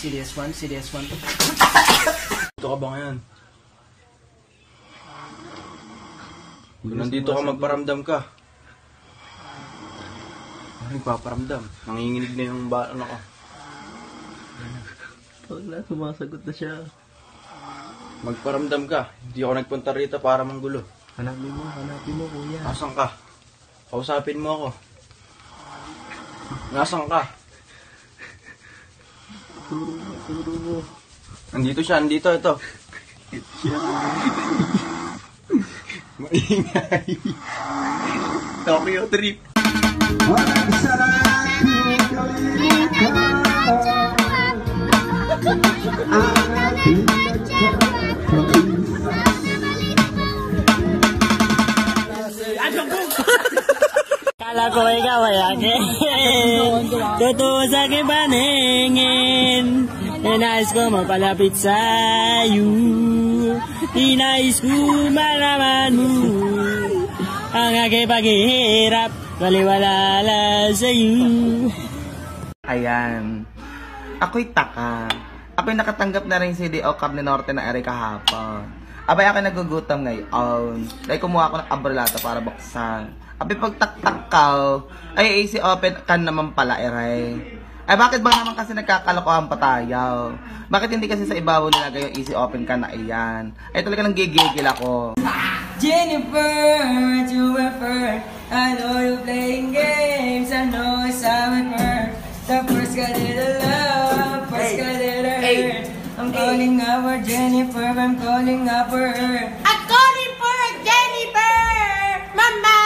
CDS1, CDS1. Dito ka ba ngayon? Kung nandito ka, magparamdam ka. Ano nagpaparamdam? Nanginginig na yung ano ko. Wala, sumasagot na siya. Magparamdam ka. Hindi ako nagpunta rito para manggulo. Hanapin mo kuya. Nasaan ka? Kausapin mo ako. Nasaan ka? Turo mo. Andito siya, andito, ito. Maingay. Tokyo trip. Walang sarang kalimutan ang ating Kala ko ikaw ay akin. Totoo sa aking paningin. Nais ko mapalapit sa'yo. Inais ko malaman mo ang aking paghihirap. Baliwala lang sa'yo. Ayan. Ako'y taka. Ako'y nakatanggap na rin si D.O. Cup ni Norte na ere kahapon. Abay ako'y nagugutom ngayon. Dahil kumuha ako ng abrolata para buksan. Abay pagtaktak ka, ay easy open ka naman pala ere. Ay bakit ba naman kasi nagkakalokohan pa tayo? Bakit hindi kasi sa ibabaw nilagay yung easy open ka na iyan? Ay talaga nang gigigil ako. Jennifer, Jennifer, I know you're playing games, I know it's how it hurts. The first got it love, first got it hurt. I'm calling up for Jennifer, I'm calling up for her. I'm calling for Jennifer, mama.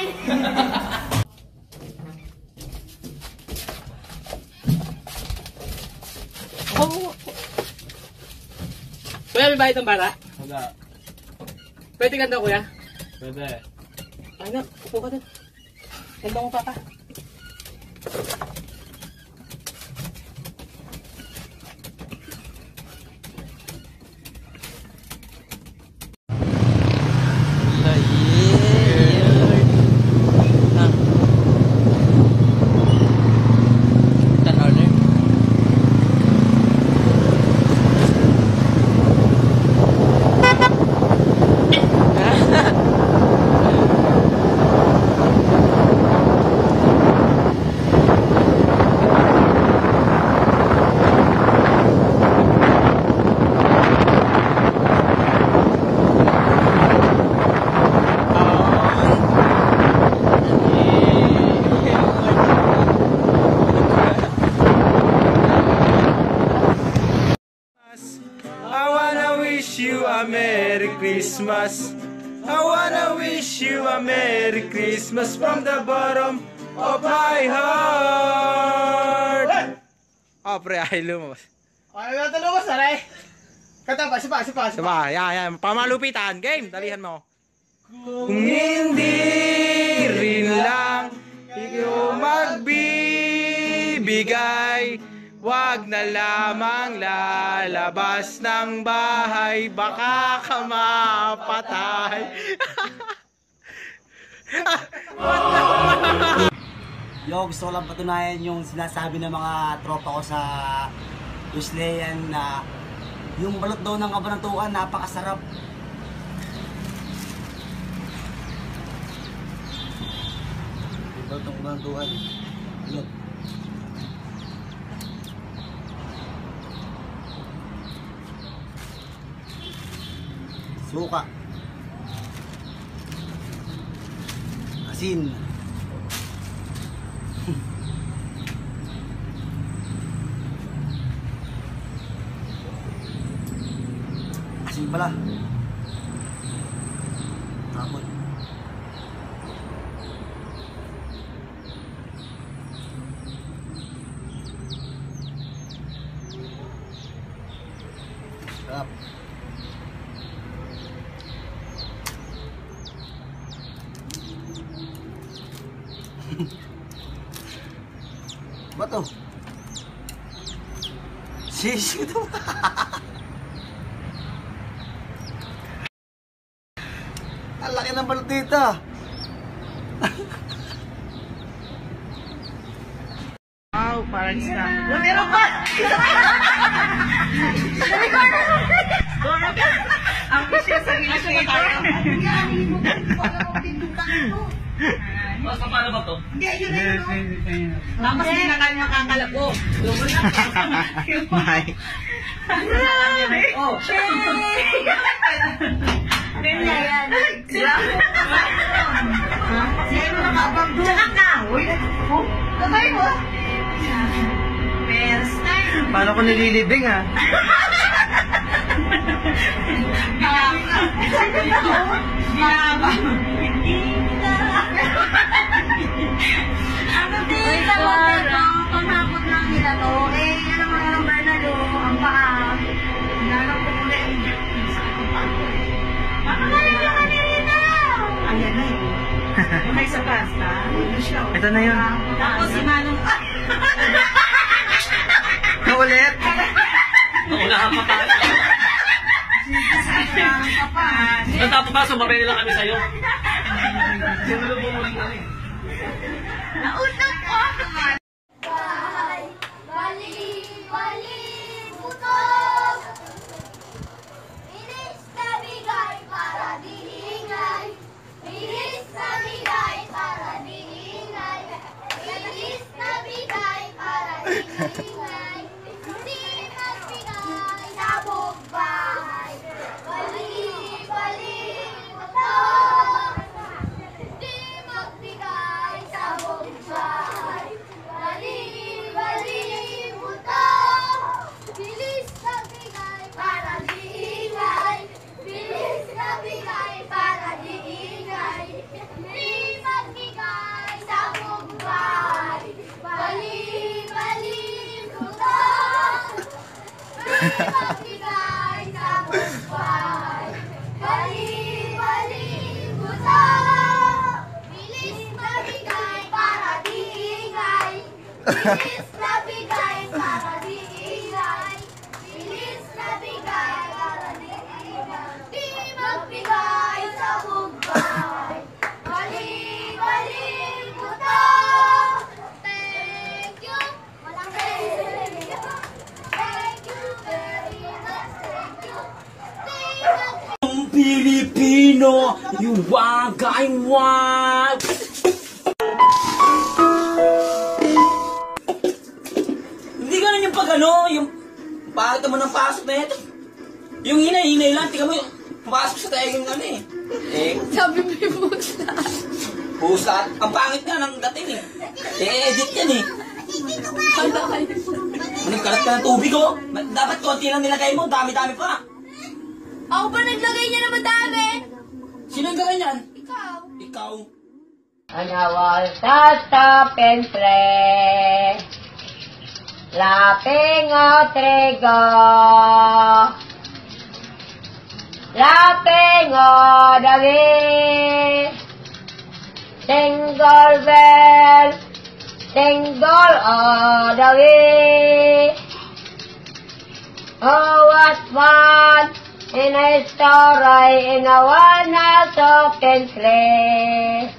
Kuya, may bayad ng bata? Wala. Pwede ganda kuya? Pwede. Ay na, upo ka din. Ganda mo papa. Merry Christmas. I wanna wish you a Merry Christmas from the bottom of my heart. Oh, pre, ay lumabas. Ay, wala ito lumabas, aray. Kata pa, sipa. Diba, yan. Pamalupitan. Game, dalihan mo. Kung hindi rin lang ikaw magbibigay, wag na lamang lalabas ng bahay, baka ka mapatay. Yo, gusto ko lang patunayan yung sinasabi ng mga tropa ko sa Usleyan na yung balot daw ng kabanatuan, napakasarap. Yung balot ng kabanatuan, balot. Suka, asin, asin pala, tapos sarap. Bato. Sisi ito. Ang laki ng balot dito. Wow. Parang ka. Meron pa! Ang wishes sa illustrator. Basta paano ba to? Tapos hindi na kayo makakalabo. May. Oh, ganyan yan. Sila. Sino nakabang doon? Tsaka ka. Uy, tatay mo. First time. Paano ko nililibing ha? Ano din sa motel ko, pangakot lang nila to. Eh, ano mga ng Bernardo, ang paa. Nanong ko muna yung makakalayo lang ka ni Rita. Ayan na yun. May sa pasta. Ito na yun. Tapos si Manong, Ulit. Naunahan pa tayo. Natapos pa, sumabay nila kami sa'yo. Sinulubong mo rin kami. nautang ko. Bali, bali, putok. Bilis na bigay para diingay. Bilis na bigay para diingay. Bilis na bigay para diingay. Hindi magbigay sa buong bahay. Bali, bali, putok. Hindi magbigay sa buong bahay. Bali, bali, putok. Bilis na bigay para diingay. Bilis na bigay para diingay. Hindi magbigay sa buong bahay. Bali, bali, putok. Hindi magbigay sa buong bahay. Bali, bali, putok. Bilis na bigay para diingay. Bilis na bigay para diingay. Bilis na bigay para diingay. Di magbigay sa buong bahay. Bali, bali, putok. Thank you. Walang thank you. Thank you very much. Thank you. Thank you. Ang Pilipino, yung wagay-wag. Hindi ganun yung pag ano, yung bakit naman ang pasok na ito. Yung hinay-hinay lang, tingnan mo yung papasok sa tayo yung ano eh. Sabi mo yung pusa. Pusa, ang pangit nga ng dating eh. Edit yan eh. Nagkalat ka ng tubig oh. Dapat konti lang nilagay mo, dami-dami pa. Ako ba naglagay niya na madami? Sino ang gawin yan? Ikaw. Ikaw. Anawal sa tapempre, lapeng o trigo, lapeng o dami, single bell, single o dami. Oh, what fun in a story in a one-house open sleigh.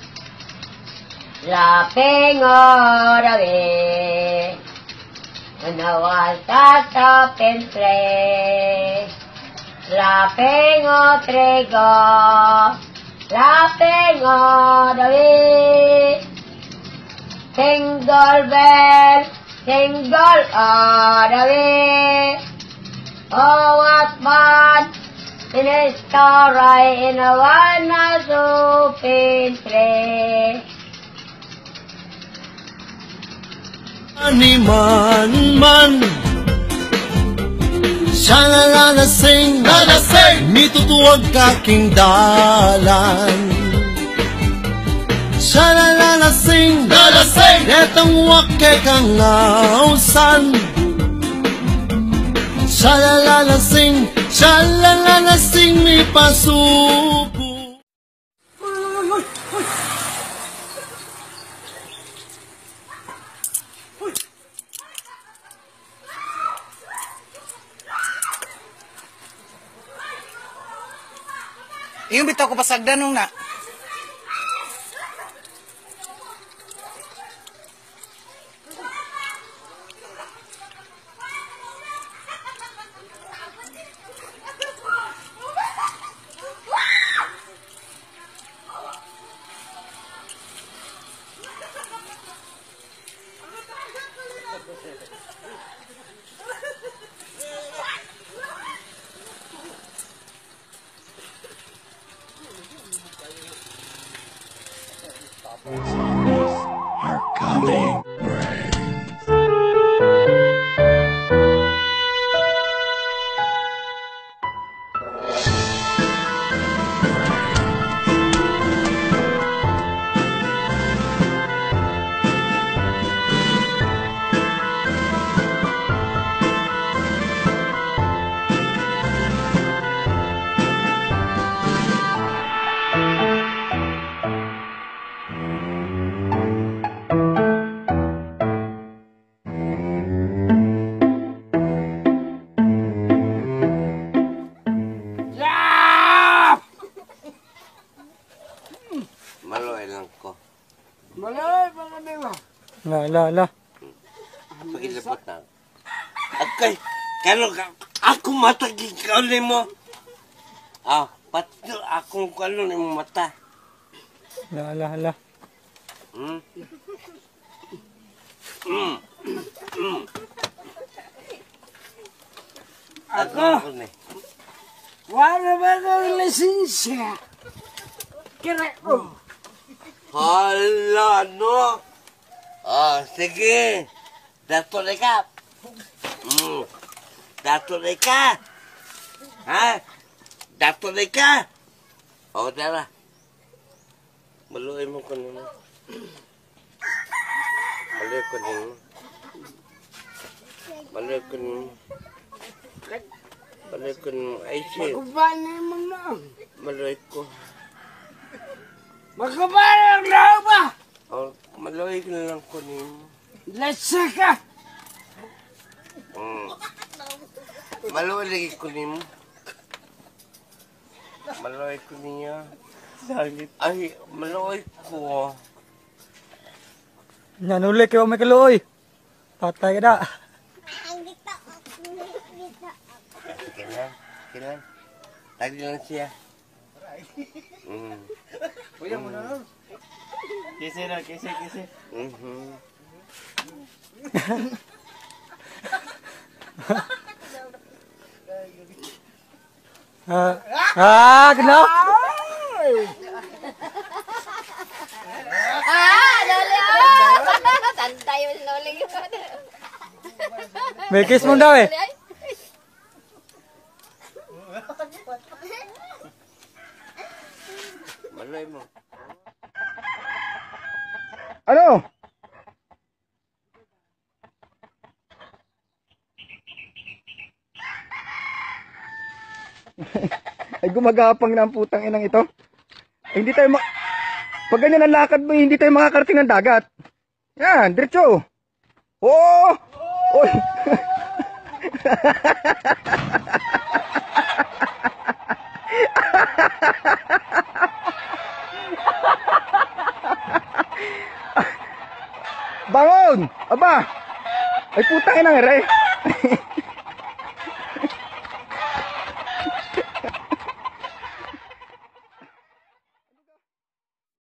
Lapeng o dami, anawal sa open sleigh. Lapeng o trigo, lapeng o dami, single bell, single o dami. Oh, what fun in a story in a one-house open sleigh. Ni man sana lalasing mitutuwag kaking dalan. Sana lalasing etang wakke kang ausan. Sana lalasing mi pasuko. Yung bitaw ko pasagdan nung na. La. Pagilabot na. Okay, kano ka, ako matagig ka ulit mo. Pati akong kano ni mo mata. La. Ako, Wala ba kang lisensya? Kira ko. hala, no. Sige. Datuloy ka. Datuloy ka. Ha? Datuloy ka. Dara. Maluoy mo ko nila. Maluoy ko nila. Maluoy ko nila. Maluoy ko nila. Ay, shit. Magkapanay mo na. Maluoy ko. Magkapanay na ba? Maluoy ko lang ko nila. Lasa ka. Maluoy lagi ko nila. Maluoy ko niya. Ay, maluoy ko. Nanuli kayo may kaluoy. Patay ka na. Kailan? Tagi lang siya. Kuya mo na. Kisi. Gano? Loli! Tantay yung loli. May kiss mo daw eh. Maluoy mo. Ano? Ay gumagapang na ang putang inang ito. Ay, hindi tayo pag ganyan ang lakad mo, hindi tayo makakarating ng dagat. Yan, diretso. Oo! Oy! Bangon! Aba! Ay putang inang ere.